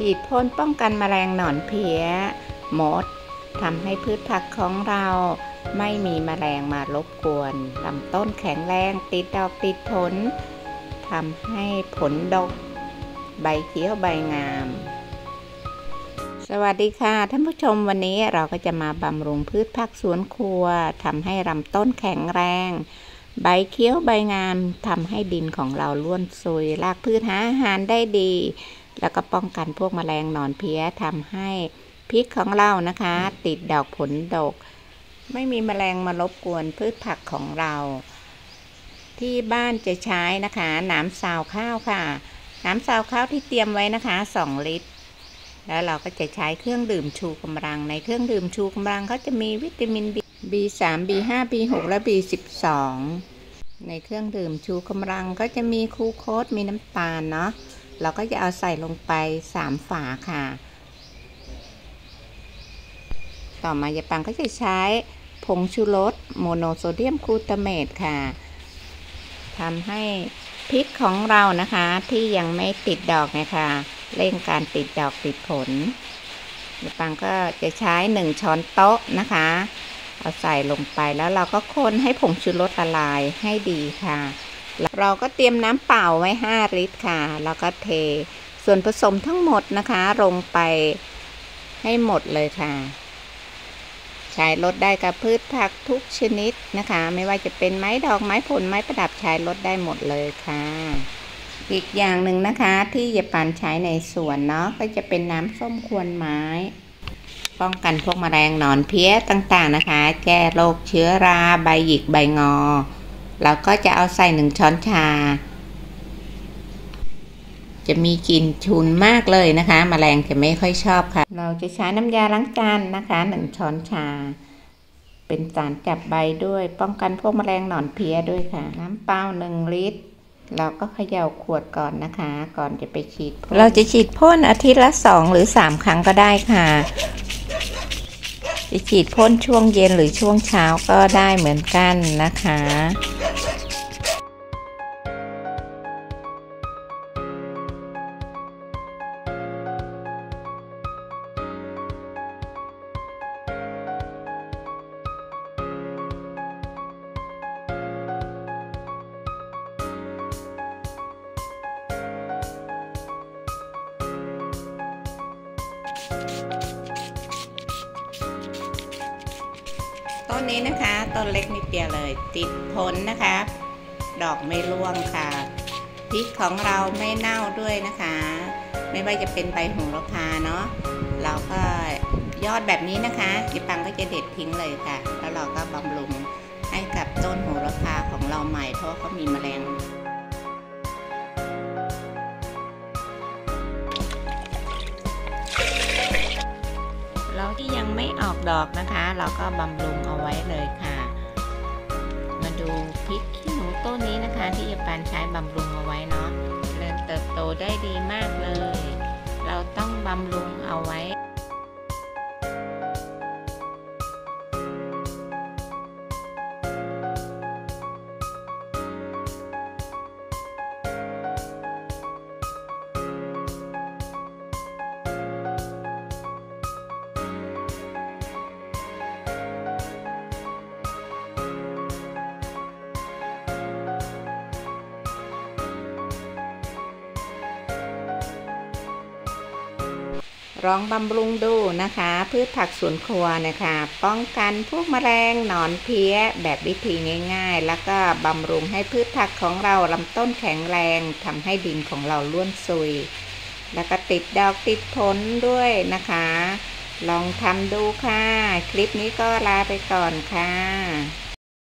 ฉีดพ่นป้องกันแมลงหนอนเพี้ยมดทำให้พืชผักของเราไม่มีแมลงมารบกวนลำต้นแข็งแรงติดดอกติดผลทำให้ผลดกใบเขียวใบงามสวัสดีค่ะท่านผู้ชมวันนี้เราก็จะมาบำรุงพืชผักสวนครัวทำให้ลำต้นแข็งแรงใบเขียวใบงามทำให้ดินของเราร่วนซุยรากพืชหาอาหารได้ดีแล้วก็ป้องกันพวกแมลงหนอนเพี้ยทำให้พริกของเรานะคะติดดอกผลดกไม่มีแมลงมารบกวนพืชผักของเราที่บ้านจะใช้นะคะน้ำซาวข้าวค่ะน้ำซาวข้าวที่เตรียมไว้นะคะ2 ลิตรแล้วเราก็จะใช้เครื่องดื่มชูกำลังในเครื่องดื่มชูกำลังเขาจะมีวิตามิน B3 B5 B6 และ B12 ในเครื่องดื่มชูกำลังก็จะมีคูโคสมีน้ำตาลเนาะเราก็จะเอาใส่ลงไป3 ฝาค่ะต่อมายายปังก็จะใช้ผงชูรสโมโนโซเดียมกลูตาเมตค่ะทำให้พริกของเรานะคะที่ยังไม่ติดดอกนะคะเร่งการติดดอกติดผลยายปังก็จะใช้1 ช้อนโต๊ะนะคะเอาใส่ลงไปแล้วเราก็คนให้ผงชูรสละลายให้ดีค่ะเราก็เตรียมน้ำเปล่าไว้5 ลิตรค่ะแล้วก็เทส่วนผสมทั้งหมดนะคะลงไปให้หมดเลยค่ะใช้ลดได้กับพืชผักทุกชนิดนะคะไม่ว่าจะเป็นไม้ดอกไม้ผลไม้ประดับใช้ลดได้หมดเลยค่ะอีกอย่างหนึ่งนะคะที่ยายปันใช้ในสวนเนาะก็จะเป็นน้ำส้มควนไม้ป้องกันพวกแมลงหนอนเพี้ยต่างๆนะคะแก้โรคเชื้อราใบหยิกใบงอแล้วก็จะเอาใส่1 ช้อนชาจะมีกลิ่นฉุนมากเลยนะคะแมลงจะไม่ค่อยชอบค่ะเราจะใช้น้ำยาล้างจานนะคะ1 ช้อนชาเป็นสารจับใบด้วยป้องกันพวกแมลงหนอนเพี้ยด้วยค่ะน้ำเปล่า1 ลิตรเราก็เขย่าขวดก่อนนะคะก่อนจะไปฉีดเราจะฉีดพ่นอาทิตย์ละ2 หรือ 3 ครั้งก็ได้ค่ะจะฉีดพ่นช่วงเย็นหรือช่วงเช้าก็ได้เหมือนกันนะคะต้นนี้นะคะต้นเล็กนิดเดียวเลยติดผลนะคะดอกไม่ร่วงค่ะพริกของเราไม่เน่าด้วยนะคะไม่ว่าจะเป็นใบโหระพาเนาะเราก็ยอดแบบนี้นะคะยายปังก็จะเด็ดทิ้งเลยค่ะแล้วเราก็บำรุงให้กับต้นโหระพาของเราใหม่เพราะเขามีแมลงเราที่ยังไม่ออกดอกนะคะเราก็บำรุงเอาไว้เลยค่ะมาดูพริกขี้หนูต้นนี้นะคะที่ยายปันใช้บำรุงเอาไว้เนาะเริ่มเติบโตได้ดีมากเลยเราต้องบำรุงเอาไว้ลองบำรุงดูนะคะพืชผักสวนครัวนะคะป้องกันพวกแมลงหนอนเพี้ยแบบวิธีง่ายๆแล้วก็บำรุงให้พืชผักของเราลำต้นแข็งแรงทำให้ดินของเราร่วนซุยแล้วก็ติดดอกติดผลด้วยนะคะลองทำดูค่ะคลิปนี้ก็ลาไปก่อนค่ะ